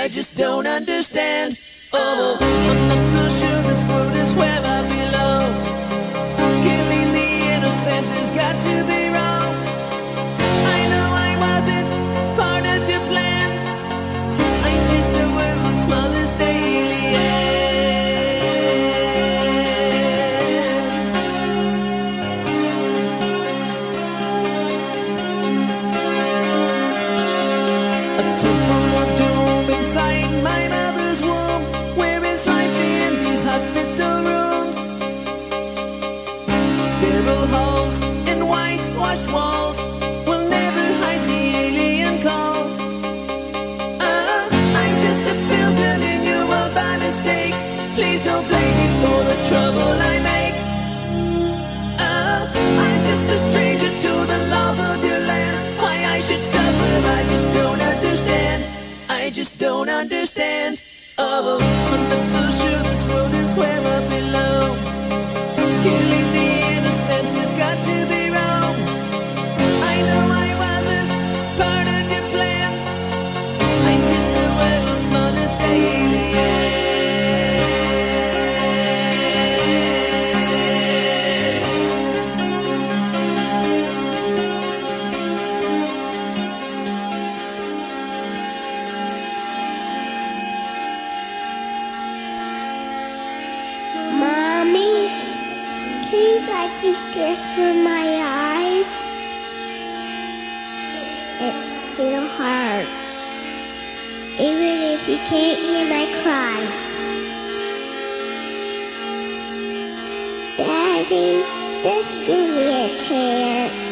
I just don't understand. Oh, I'm not so sure this world is where I belong. Killing the innocent has got to be wrong. I know I wasn't part of your plans. I'm just the world's smallest alien. A temple of doom inside my mother's womb. Where is life in these hospital rooms? Sterile halls and whitewashed walls will never hide the alien call. I'm just a pilgrim in your world by mistake. Please don't blame me for the trouble I make. I'm just a stranger to the laws of your land. Why I should suffer, I just don't understand. I just don't understand. Oh, I'm not so sure this world is where I belong. Killing the innocence has got to be wrong. I know I wasn't part of your plans. I'm just the world's smallest alien. Mommy, please like this kiss for my eyes. It still hurts, even if you can't hear my cries. Daddy, just give me a chance.